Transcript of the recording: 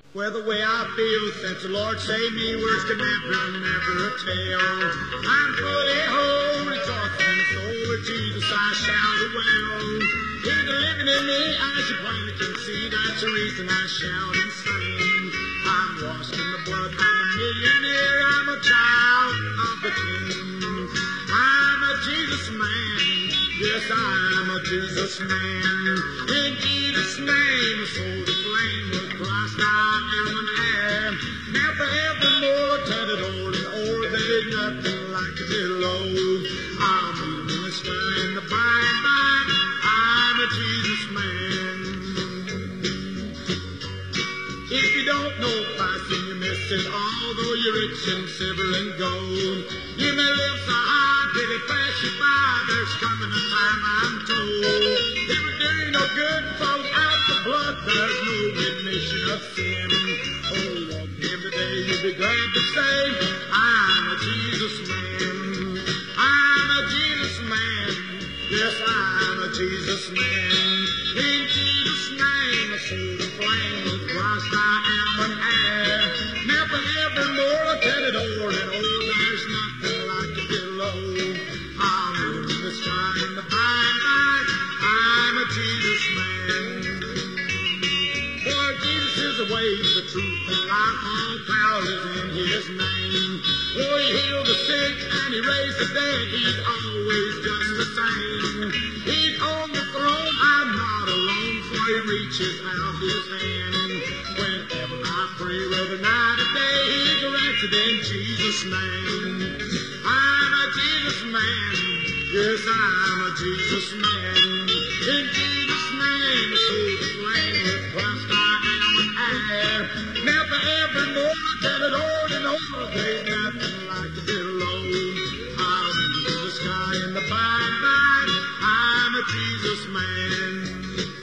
Well, the way I feel since the Lord saved me, words can never tell. I'm fully whole, rejoicing in the soul of Jesus, I shall do well. He's living in me, as you plainly can see, that's the reason I shout and sing. I'm washed in the blood, I'm a millionaire, I'm a child of the King. I'm a Jesus man, yes, I'm a Jesus man. In Jesus' name, the soul to flame with Christ I am an heir. Now forevermore, tell it o'er and o'er, there ain't nothing like a pillow. I'll meet him in the sky in the by and by. I'm a Jesus man. If you don't know Christ, then you miss it, although you're rich in silver and gold. You may live so high, till it pass you by, there's coming a time I'm told. If we're doing no good, fall out the blood, there's no remission of sin. Oh, walk him today, you'll be glad to say, I'm a Jesus man. I'm a Jesus man. Yes, I'm a Jesus man. In Jesus' name, a soul to flame with Christ I am an heir. Now forevermore, I tell it o'er and o'er, there's nothing like a pillow. I'm in the sky in the by and by. I'm a Jesus man. For Jesus is the way, the truth, the life, all power is in His name. For He healed the sick and He raised the dead, He's always just the same. He's on the throne, I'm not alone, for He reaches out His hand. Whenever I pray, whether night or day, He's arrested in Jesus' name. I'm a Jesus man, yes, I'm a Jesus man. In Jesus' name, soul to flame with Christ I am an heir. Now forevermore, I tell it o'er and over, there's nothing like a pillow. I'll be in the sky in the by and by. I'm a Jesus man.